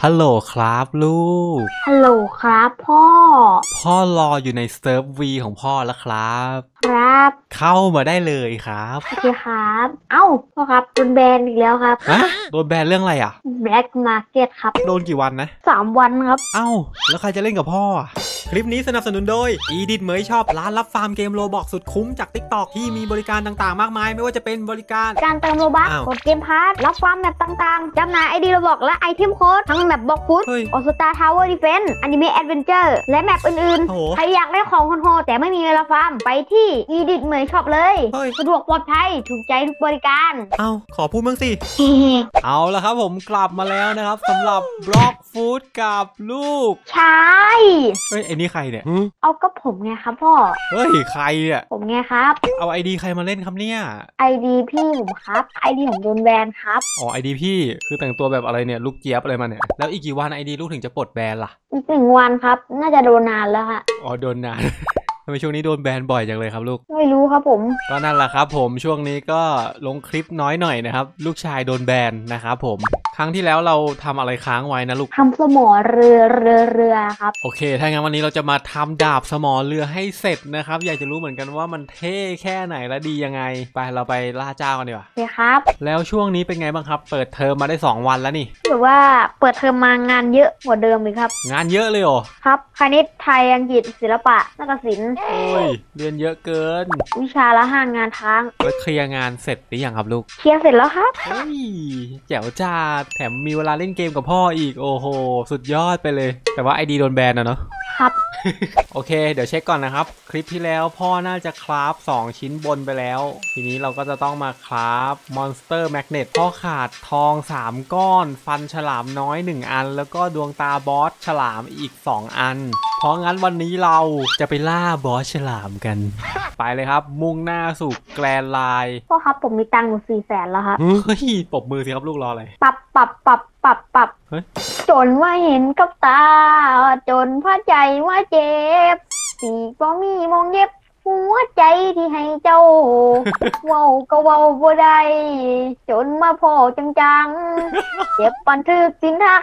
ฮัลโหลครับลูกฮัลโหลครับพ่อรออยู่ในเซิร์ฟวีของพ่อแล้วครับครับเข้ามาได้เลยครับโอเคครับเอ้าพ่อครับโดนแบนอีกแล้วครับฮะโดนแบนเรื่องอะไรอ่ะ Black Market ครับโดนกี่วันนะ 3 วันครับเอ้าแล้วใครจะเล่นกับพ่อคลิปนี้สนับสนุนโดย Edit เหมยชอบร้านรับฟาร์มเกมโรบอกสุดคุ้มจาก TikTok ที่มีบริการต่างๆมากมายไม่ว่าจะเป็นบริการการเติมโลบัคกดเกมพาร์ทรับฟาร์มแมปต่างๆจำหน่าย ID โรบอกและไอเทมโค้ดทั้งแมปบล็อกฟุตออสตาทาวเวอร์ดิเฟนส์อนิเมะแอดเวนเจอร์และแมปอื่นๆใครอยากได้ของโหดแต่ไม่มีเวลาฟาร์มไปที่ Edit เหมยชอบเลยสะดวกปลอดภัยถูกใจทุกบริการขอพูดบ้างสิ เอาละครับผมกลับมาแล้วนะครับสำหรับบล็อกฟุตกับลูกใช่เฮ้ยไอ้นี่ใครเนี่ยเอาก็ผมไงครับพ่อเฮ้ยใครเนี่ยผมไงครับเอา ID ใครมาเล่นครับเนี่ย ID พี่ผมครับ ID ของโดนแบนครับอ๋อ ID พี่คือแต่งตัวแบบอะไรเนี่ยลูกเจี๊ยบอะไรมาเนี่ยแล้วอีกกี่วัน ID ลูกถึงจะปลดแบนล่ะอีก1 วันครับน่าจะโดนนานแล้วค่ะอ๋อโดนนาน ทำไมช่วงนี้โดนแบนบ่อยจังเลยครับลูกไม่รู้ครับผมก็นั่นแหละครับผมช่วงนี้ก็ลงคลิปน้อยหน่อยนะครับลูกชายโดนแบนนะครับผมครั้งที่แล้วเราทำอะไรค้างไว้นะลูกทำสมอเรือครับโอเคถ้างั้นวันนี้เราจะมาทำดาบสมอเรือให้เสร็จนะครับอยากจะรู้เหมือนกันว่ามันเท่แค่ไหนและดียังไงไปเราไปล่าเจ้ากันดีกว่าโอเคครับแล้วช่วงนี้เป็นไงบ้างครับเปิดเทอมมาได้2 วันแล้วนี่หรือว่าเปิดเทอมมางานเยอะกว่าเดิมเลยครับงานเยอะเลยเหรอครับคณิตไทยอังกฤษศิลปะนาฏศิลป์โอ้ยเรียนเยอะเกินวิชาละ5 งานทั้งแล้วเคลียร์งานเสร็จหรือยังครับลูกเคลียร์เสร็จแล้วครับเฮ้ยแจ๋วจ้าแถมมีเวลาเล่นเกมกับพ่ออีกโอ้โหสุดยอดไปเลยแต่ว่า ID โดนแบนนะเนาะครับโอเคเดี๋ยวเช็คก่อนนะครับคลิปที่แล้วพ่อน่าจะคราฟ2 ชิ้นบนไปแล้วทีนี้เราก็จะต้องมาคราฟมอนสเตอร์แมกเนตพ่อขาดทอง3 ก้อนฟันฉลามน้อย1 อันแล้วก็ดวงตาบอสฉลามอีก2 อันเพราะงั้นวันนี้เราจะไปล่าบอสฉลามกันไปเลยครับมุ่งหน้าสู่แกรนไลน์พ่อครับผมมีตังค์อยู่400,000แล้วครับเฮ้ยปรบมือสิครับลูกรออะไรปรับจนว่าเห็นกับตาจนพระใจว่าเจ็บสีบ่มีมองเย็บหัวใจที่ให้เจ้าเว้าก็เว้าบ่ได้จนมาพอจังเจ็บปันทึกสินทัก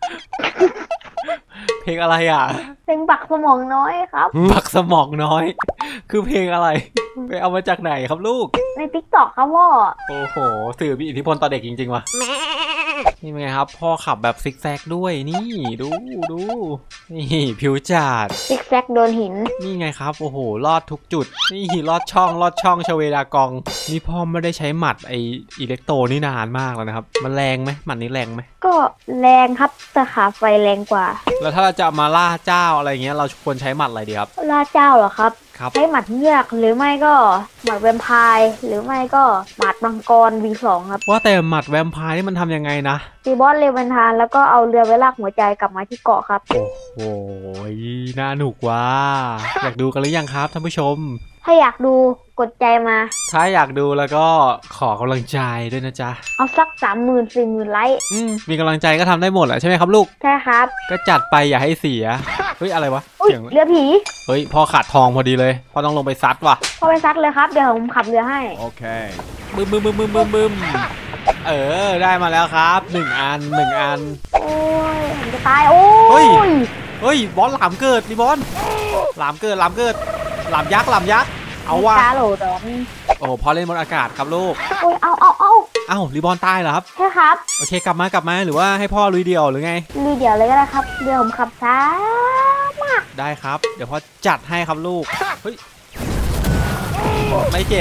เพลงอะไรอ่ะเพลงบักสมองน้อยครับบักสมองน้อยคือเพลงอะไรไปเอามาจากไหนครับลูกใน TikTok ครับพ่อโอ้โหสื่อมีอิทธิพลต่อเด็กจริงๆว่ะนี่ไงครับพ่อขับแบบซิกแซกด้วยนี่ดูนี่ผิวจัดซิกแซกโดนหินนี่ไงครับโอ้โหลอดทุกจุดนี่ลอดช่องชเวดากองนี่พ่อไม่ได้ใช้หมัดไออิเล็กโตนี่นานมากแล้วนะครับมันแรงไหมหมัดนี้แรงไหมก็แรงครับแต่ขาไฟแรงกว่าแล้วถ้าเราจะมาล่าเจ้าอะไรเงี้ยเราควรใช้หมัดอะไรดีครับล่าเจ้าเหรอครับใช้หมัดเงือกหรือไม่ก็หมัดแวมไพร์หรือไม่ก็หมัดมังกร V2 ครับว่าแต่หมัดแวมไพร์นี่มันทำยังไงนะตีบอสเลเวนทานแล้วก็เอาเรือไว้ลากหัวใจกลับมาที่เกาะครับโอ้โหน่าหนุกว่ะอยากดูกันหรือยังครับท่านผู้ชมถ้าอยากดูกดใจมาถ้าอยากดูแล้วก็ขอกำลังใจด้วยนะจ๊ะเอาสัก30,000-40,000 ไลค์มีกำลังใจก็ทำได้หมดแหละใช่ไหมครับลูกใช่ครับก็จัดไปอย่าให้เสียเฮ้ยอะไรวะเสียงเรือผีเฮ้ยพ่อขาดทองพอดีเลยพ่อต้องลงไปซัดว่ะพ่อไปซัดเลยครับเดี๋ยวผมขับเรือให้โอเคบึ้มได้มาแล้วครับ1 อันโอ้ยผมจะตายโอ้ยเฮ้ยบอสหลามเกิดดิบอสหลามเกิดหลามยักษ์เอาว่ะโหลดอกโอ้พอเล่นบนอากาศครับลูกโอ้ยเอารีบอนตายเหรอครับใช่ครับโอเคกลับมาหรือว่าให้พ่อลุยเดี่ยวหรือไงลุยเดี่ยวเลยก็ได้ครับเดี๋ยวผมขับช้ามากได้ครับเดี๋ยวพ่อจัดให้ครับลูกเฮ้ยไม่เจ็บ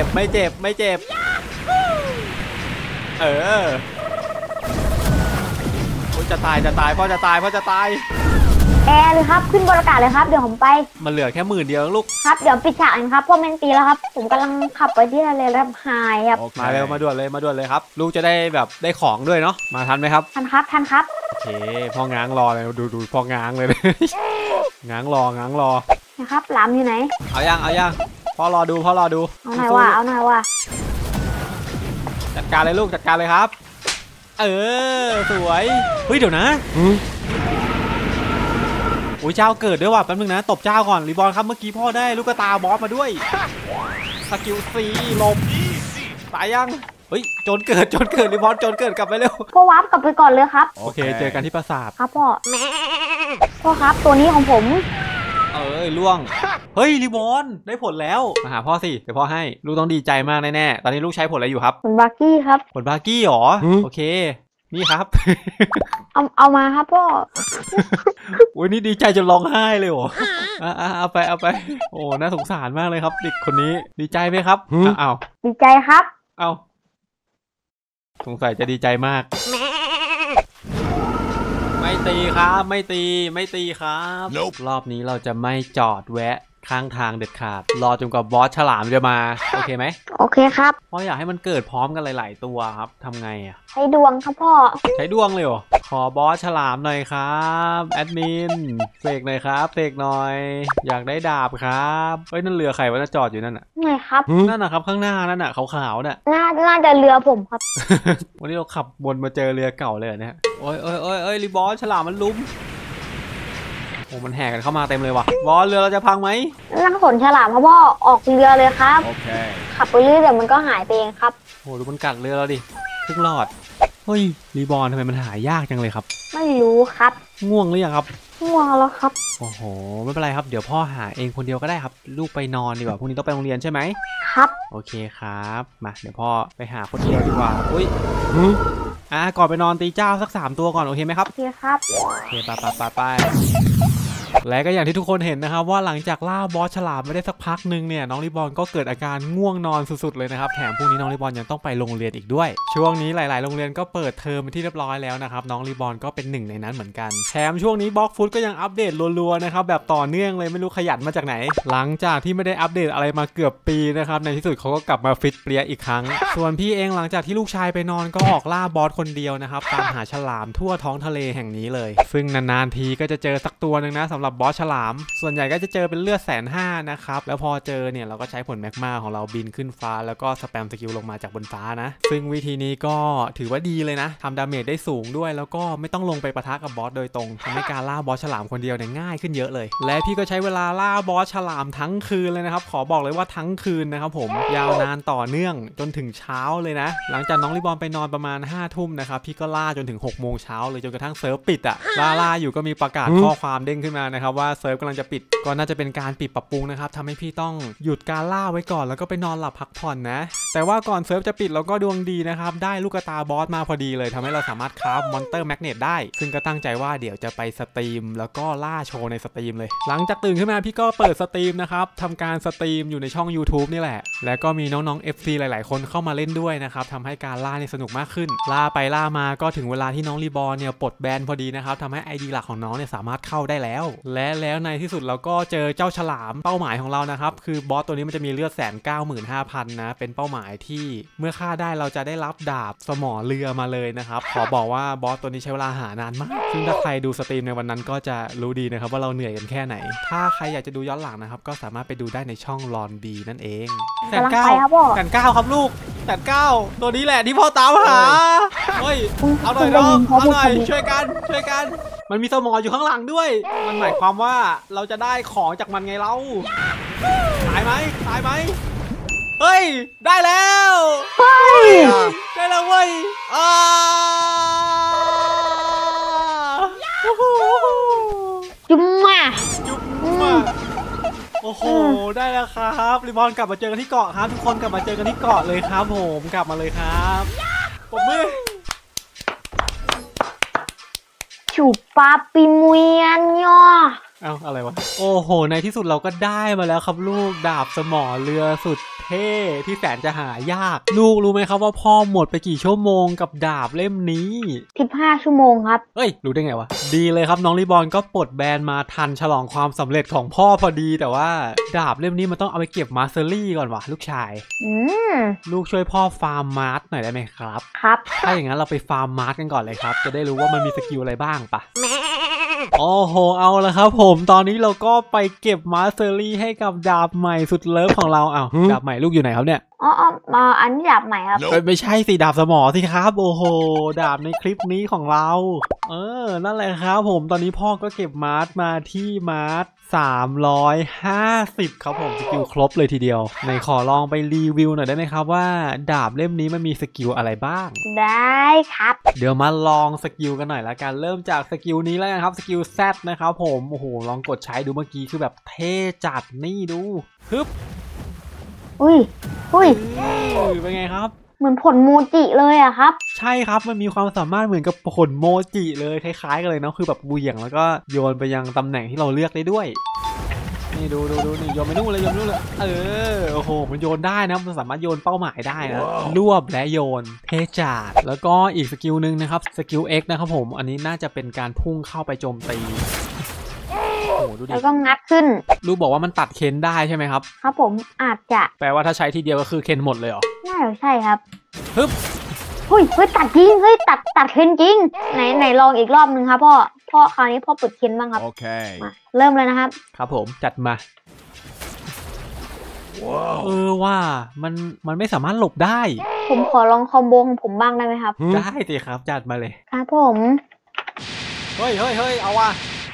โอ้ยจะตายพ่อจะตายแอร์เลยครับขึ้นบนอากาศเลยครับเดี๋ยวผมไปมันเหลือแค่10,000 เดียวลูกครับเดี๋ยวปิดฉากเองครับพ่อแม่นตีแล้วครับผมกำลังขับไปที่ทะเลแลบไฮครับมาเร็วมาด่วนเลยครับลูกจะได้แบบได้ของด้วยเนาะมาทันไหมครับทันครับโอเคพ่อง้างรอเลยดูพ่อง้างเลยง้างรอนะครับหลามอยู่ไหนเอายังพ่อรอดูเอาหน่อยว่าจัดการเลยลูกจัดการเลยครับสวยเฮ้ยเดี๋ยวนะโอ้ยเจ้าเกิดด้วยว่ะแป๊บนึงนะตบเจ้าก่อนรีบอลครับเมื่อกี้พ่อได้ลูกตาบอสมาด้วยสกิลซีลมตายยังเฮ้ยโจรเกิดรีบอลโจรเกิดกลับไปเร็วพ่อวาร์ปกลับไปก่อนเลยครับโอเคเจอกันที่ปราสาทครับพ่อครับตัวนี้ของผมล่วงเฮ้ยรีบอลได้ผลแล้วมาหาพ่อสิเดี๋ยวพ่อให้ลูกต้องดีใจมากแน่ๆตอนนี้ลูกใช้ผลอะไรอยู่ครับผลบาร์กี้ครับผลบาร์กี้หรอโอเคนี่ครับเอามาครับพ่ออุ้ยนี่ดีใจจนร้องไห้เลยเหรอเอาไปโอ้น่าสงสารมากเลยครับเด็กคนนี้ดีใจไหมครับอ้าวดีใจครับเอาสงสัยจะดีใจมากไม่ตีครับไม่ตีครับ รอบนี้เราจะไม่จอดแวะข้างทางเด็ดขาดรอจนกว่าบอสฉลามจะมาโอเคไหมโอเคครับเพราะอยากให้มันเกิดพร้อมกันหลายๆตัวครับทำไงอ่ะใช้ดวงครับพ่อใช้ดวงเลยเหรอขอบอสฉลามหน่อยครับแอดมินเสกหน่อยครับเสกหน่อยอยากได้ดาบครับเฮ้ยนั่นเรือใครวะน่าจอดอยู่นั่นน่ะไงครับนั่นน่ะครับข้างหน้านั่นน่ะขาวๆน่ะน่าจะเรือผมครับวันนี้เราขับวนมาเจอเรือเก่าเลยเนี่ยโอ้ยรีบอสฉลามมันลุ้มโอ้มันแห่กันเข้ามาเต็มเลยว่ะบอสเรือเราจะพังไหมนั่งขนฉลามครับพ่อออกเรือเลยครับโอเคขับไปเรื่อยเดี๋ยวมันก็หายไปเองครับโอ้ดูมันกัดเรือเราดิครึ่งหลอดเฮ้ยรีบอลทำไมมันหายากจังเลยครับไม่รู้ครับง่วงหรือยังครับง่วงแล้วครับโอ้โหไม่เป็นไรครับเดี๋ยวพ่อหาเองคนเดียวก็ได้ครับลูกไปนอนดีกว่าพรุ่งนี้ต้องไปโรงเรียนใช่ไหมครับโอเคครับมาเดี๋ยวพ่อไปหาคนเดียวดีกว่าอุ้ยก่อนไปนอนตีเจ้าสัก3ตัวก่อนโอเคไหมครับโอเคครับโอเคไปและก็อย่างที่ทุกคนเห็นนะครับว่าหลังจากล่าบอสฉลามไม่ได้สักพักหนึ่งเนี่ยน้องรีบอลก็เกิดอาการง่วงนอนสุดๆเลยนะครับแถมพรุ่งนี้น้องรีบอลยังต้องไปโรงเรียนอีกด้วยช่วงนี้หลายๆโรงเรียนก็เปิดเทอมเป็นที่เรียบร้อยแล้วนะครับน้องรีบอลก็เป็นหนึ่งในนั้นเหมือนกันแถมช่วงนี้บล็อกฟุตก็ยังอัปเดตรัวๆนะครับแบบต่อเนื่องเลยไม่รู้ขยันมาจากไหนหลังจากที่ไม่ได้อัปเดตอะไรมาเกือบปีนะครับในที่สุดเขาก็กลับมาฟิตเปรี้ยอีกครั้งส่วนพี่เองหลังจากที่ลูกชายไปนอนก็ออกล่าบอสคนเดียวนะครับตามหาฉลามทั่วท้องทะเลแห่งนี้เลยซึ่งนานๆทีก็จะเจอสักตัวนึงนะสำหรับบอสฉลามส่วนใหญ่ก็จะเจอเป็นเลือด150,000นะครับแล้วพอเจอเนี่ยเราก็ใช้ผลแมกมาของเราบินขึ้นฟ้าแล้วก็สแปมสกิลลงมาจากบนฟ้านะซึ่งวิธีนี้ก็ถือว่าดีเลยนะทำดาเมจได้สูงด้วยแล้วก็ไม่ต้องลงไปปะทะกับบอสโดยตรงทำให้การล่าบอสฉลามคนเดียวเนี่ยง่ายขึ้นเยอะเลยและพี่ก็ใช้เวลาล่าบอสฉลามทั้งคืนเลยนะครับขอบอกเลยว่าทั้งคืนนะครับผมยาวนานต่อเนื่องจนถึงเช้าเลยนะหลังจากน้องรีบอลไปนอนประมาณ5 ทุ่มนะครับพี่ก็ล่าจนถึง6 โมงเช้าเลยจนกระทั่งเซิร์ฟปิดอะล่าอยู่ก็มีประกาศข้อความเด้งขึ้นมานะครับว่าเซิร์ฟกำลังจะปิดก็น่าจะเป็นการปิดปรับปรุงนะครับทำให้พี่ต้องหยุดการล่าไว้ก่อนแล้วก็ไปนอนหลับพักผ่อนนะแต่ว่าก่อนเซิร์ฟจะปิดเราก็ดวงดีนะครับได้ลูกตาบอสมาพอดีเลยทำให้เราสามารถคราฟมอนสเตอร์แมกเนตได้ซึ่งก็ตั้งใจว่าเดี๋ยวจะไปสตรีมแล้วก็ล่าโชว์ในสตรีมเลยหลังจากตื่นขึ้นมาพี่ก็เปิดสตรีมนะครับทำการสตรีมอยู่ในช่อง YouTube นี่แหละแล้วก็มีน้องๆ FC หลายๆคนเข้ามาเล่นด้วยนะครับทำให้การล่านี่สนุกมากขึ้นล่าไปล่ามาก็ถึงเวลาที่น้องรีบอลเนี่ยปลดแบนพอดีนะครับทำให้ ID หลักของน้องเนี่ยสามารถเข้าได้แล้วแล้วในที่สุดเราก็เจอเจ้าฉลามเป้าหมายของเรานะครับคือบอสตัวนี้มันจะมีเลือด195,000นะเป็นเป้าหมายที่เมื่อฆ่าได้เราจะได้รับดาบสมอเรือมาเลยนะครับขอบอกว่าบอสตัวนี้ใช้เวลาหานานมากซึ่งถ้าใครดูสตรีมในวันนั้นก็จะรู้ดีนะครับว่าเราเหนื่อยกันแค่ไหนถ้าใครอยากจะดูย้อนหลังนะครับก็สามารถไปดูได้ในช่องลอนดีนั่นเอง1,900ครับลูก1,900ตัวนี้แหละที่พ่อตามหาเฮ้ยเอาหน่อยน้องเอาหน่อยช่วยกันมันมีสมออยู่ข้างหลังด้วยมันหมายความว่าเราจะได้ของจากมันไงเราตายไหมเฮ้ยได้แล้วได้แล้วเว้ยจุ๊มมาโอ้โหได้แล้วครับรีบอลกลับมาเจอกันที่เกาะครับทุกคนกลับมาเจอกันที่เกาะเลยครับผมกลับมาเลยครับปรบมือฉุบปาปิมเวียนย่ออะไรวะโอ้โหในที่สุดเราก็ได้มาแล้วครับลูกดาบสมอเรือสุดเท่ที่แสนจะหายากลูกรู้ไหมครับว่าพ่อหมดไปกี่ชั่วโมงกับดาบเล่มนี้ 15 ชั่วโมงครับเฮ้ยรู้ได้ไงวะดีเลยครับน้องรีบอลก็ปลดแบนมาทันฉลองความสำเร็จของพ่อพอดีแต่ว่าดาบเล่มนี้มันต้องเอาไปเก็บมาสเตอรี่ก่อนวะลูกชายลูกช่วยพ่อฟาร์มมาร์ทหน่อยได้ไหมครับถ้าอย่างนั้นเราไปฟาร์มมาร์ทกันก่อนเลยครับจะได้รู้ว่ามันมีสกิลอะไรบ้างปะโอ้โหเอาละครับผมตอนนี้เราก็ไปเก็บมาสเตอรี่ให้กับดาบใหม่สุดเลิฟของเราดาบใหม่ลูกอยู่ไหนครับเนี่ยอ๋ออ๋อมาอันนี้ดาบใหม่ครับไม่ใช่สิดาบสมอสิครับโอ้โหดาบในคลิปนี้ของเรานั่นแหละครับผมตอนนี้พ่อก็เก็บมาร์ทมาที่มาร์ท350ครับผมสกิลครบเลยทีเดียวไหนขอลองไปรีวิวหน่อยได้ไหมครับว่าดาบเล่มนี้มันมีสกิลอะไรบ้างได้ครับเดี๋ยวมาลองสกิลกันหน่อยละกันเริ่มจากสกิลนี้แล้วกันครับสกิล Z นะครับผมโอ้โหลองกดใช้ดูเมื่อกี้คือแบบเท่จัดนี่ดูฮึบอุ้ยเป็นไงครับเหมือนผลโมจิเลยอะครับใช่ครับมันมีความสามารถเหมือนกับผลโมจิเลยคล้ายๆกันเลยเนาะคือแบบเหวี่ยงแล้วก็โยนไปยังตำแหน่งที่เราเลือกได้ด้วยนี่ดูนี่โยนไปนู่นเลยโอ้โหมันโยนได้นะมันสามารถโยนเป้าหมายได้นะรวบและโยนเทจัดแล้วก็อีกสกิลหนึ่งนะครับสกิล X นะครับผมอันนี้น่าจะเป็นการพุ่งเข้าไปโจมตีโอ้โหดูดิแล้วก็งัดขึ้นลูกบอกว่ามันตัดเคนได้ใช่ไหมครับครับผมอาจจะแปลว่าถ้าใช้ทีเดียวก็คือเคนหมดเลยเหรอน่าจะใช่ครับฮึบเฮ้ยตัดจริงตัดเคนจริงไหนลองอีกรอบนึงครับพ่อคราวนี้พ่อปลดเคนบ้างครับ Okay. มาเริ่มเลยนะครับครับผมจัดมาว่ามันไม่สามารถหลบได้ผมขอลองคอมโบของผมบ้างได้ไหมครับได้สิครับจัดมาเลยครับผมเฮ้ยเอาว่ะ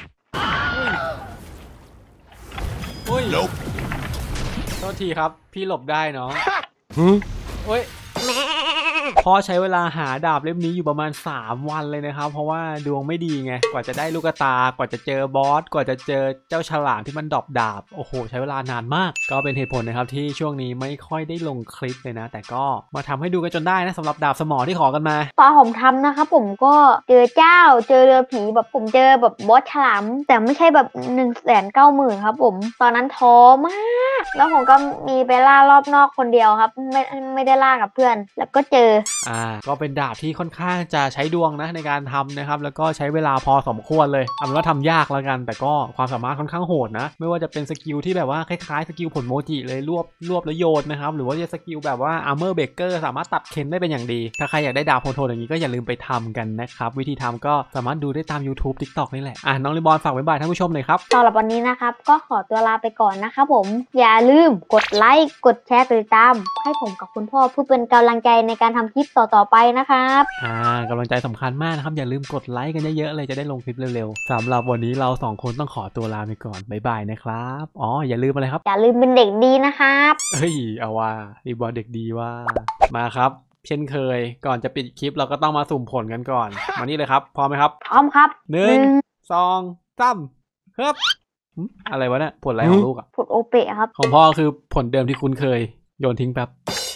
เฮ้ย Nope. โทษทีครับพี่หลบได้เนาะเฮ้ยพ่อใช้เวลาหาดาบเล่มนี้อยู่ประมาณ3วันเลยนะครับเพราะว่าดวงไม่ดีไงกว่าจะได้ลูกตากว่าจะเจอบอสกว่าจะเจอเจ้าฉลามที่มันดรอปดาบโอ้โหใช้เวลานานมากก็เป็นเหตุผลนะครับที่ช่วงนี้ไม่ค่อยได้ลงคลิปเลยนะแต่ก็มาทำให้ดูกันจนได้นะสำหรับดาบสมอที่ขอกันมาตอนผมทำนะครับผมก็เจอเรือผีแบบผมเจอแบบบอสฉลามแต่ไม่ใช่แบบ190,000ครับผมตอนนั้นท้อมาก แล้วผมก็มีไปล่ารอบนอกคนเดียวครับไม่ได้ล่ากับเพื่อนแล้วก็เจอก็เป็นดาบที่ค่อนข้างจะใช้ดวงนะในการทำนะครับแล้วก็ใช้เวลาพอสมควรเลยเอาเป็นว่าทำยากแล้วกันแต่ก็ความสามารถค่อนข้างโหดนะไม่ว่าจะเป็นสกิลที่แบบว่าคล้ายๆสกิลผลโมจิเลยรวบแล้วโยนนะครับหรือว่าจะสกิลแบบว่าอาร์เมอร์เบเกอร์สามารถตัดเคนได้เป็นอย่างดีถ้าใครอยากได้ดาบโหดๆอย่างนี้ก็อย่าลืมไปทำกันนะครับวิธีทำก็สามารถดูได้ตาม YouTube TikTok นี่แหละน้องลิบอลฝากไว้บ่ายท่านผู้ชมหน่อยครับสำหรับวันนี้นะครับก็ขอตัวลาไปก่อนนะครับผมอย่าลืมกดไลค์กดแชร์ติดตามให้ผมกับคุณพ่อเพื่อเป็นกำลังใจในการทำคลิปต่อๆไปนะครับกำลังใจสำคัญมากนะครับอย่าลืมกดไลค์กันเยอะๆเลยจะได้ลงคลิปเร็วๆสำหรับวันนี้เรา2คนต้องขอตัวลาไปก่อนบ๊ายบายนะครับอย่าลืมอะไรครับอย่าลืมเป็นเด็กดีนะครับเฮ้ยเอาว่ารีบอลเด็กดีว่ามาครับเช่นเคยก่อนจะปิดคลิปเราก็ต้องมาสุ่มผลกันก่อนมานี่เลยครับพร้อมไหมครับพร้อมครับ 1 2 3ครับอะไรวะเนี่ยผลอะไรของลูกผลโอเปะครับของพ่อคือผลเดิมที่คุ้นเคยโยนทิ้งแป๊บ